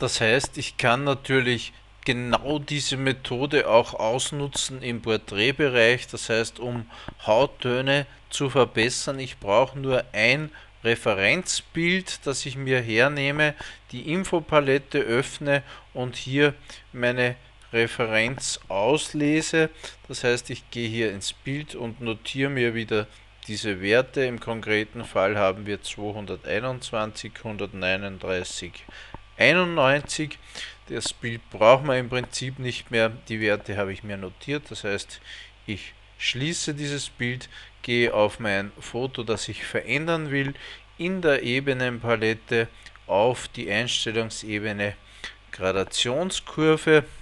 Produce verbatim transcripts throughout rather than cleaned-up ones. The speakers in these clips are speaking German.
Das heißt, ich kann natürlich genau diese Methode auch ausnutzen im Porträtbereich. Das heißt, um Hauttöne zu verbessern, ich brauche nur ein Referenzbild, das ich mir hernehme, die Infopalette öffne und hier meine Referenz auslese. Das heißt, ich gehe hier ins Bild und notiere mir wieder diese Werte. Im konkreten Fall haben wir zweihunderteinundzwanzig, hundertneununddreißig, einundneunzig. Das Bild braucht man im Prinzip nicht mehr. Die Werte habe ich mir notiert. Das heißt, ich schließe dieses Bild, gehe auf mein Foto, das ich verändern will, in der Ebenenpalette auf die Einstellungsebene Gradationskurve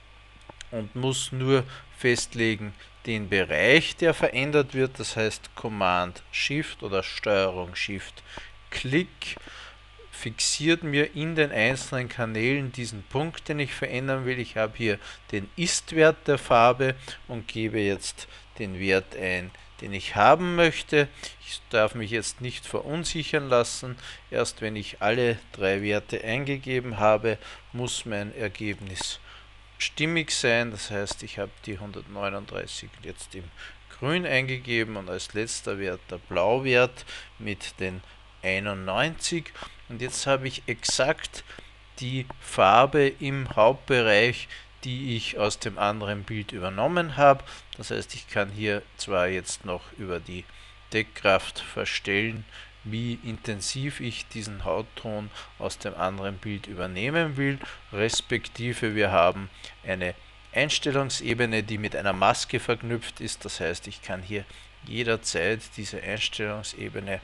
und muss nur festlegen den Bereich, der verändert wird. Das heißt Command Shift oder Steuerung Shift Klick fixiert mir in den einzelnen Kanälen diesen Punkt, den ich verändern will. Ich habe hier den Ist-Wert der Farbe und gebe jetzt den Wert ein, den ich haben möchte. Ich darf mich jetzt nicht verunsichern lassen. Erst wenn ich alle drei Werte eingegeben habe, muss mein Ergebnis stimmig sein. Das heißt, ich habe die hundertneununddreißig jetzt im Grün eingegeben und als letzter Wert der Blauwert mit den einundneunzig. Und jetzt habe ich exakt die Farbe im Hauptbereich, die ich aus dem anderen Bild übernommen habe. Das heißt, ich kann hier zwar jetzt noch über die Deckkraft verstellen, wie intensiv ich diesen Hautton aus dem anderen Bild übernehmen will, respektive wir haben eine Einstellungsebene, die mit einer Maske verknüpft ist. Das heißt, ich kann hier jederzeit diese Einstellungsebene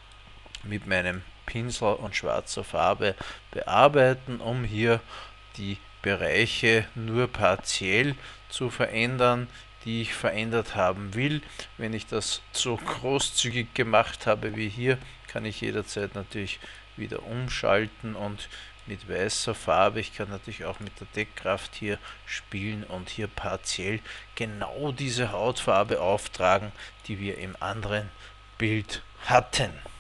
mit meinem Pinsel und schwarzer Farbe bearbeiten, um hier die Bereiche nur partiell zu verändern, die ich verändert haben will. Wenn ich das so großzügig gemacht habe wie hier, kann ich jederzeit natürlich wieder umschalten und mit weißer Farbe, ich kann natürlich auch mit der Deckkraft hier spielen und hier partiell genau diese Hautfarbe auftragen, die wir im anderen Bild hatten.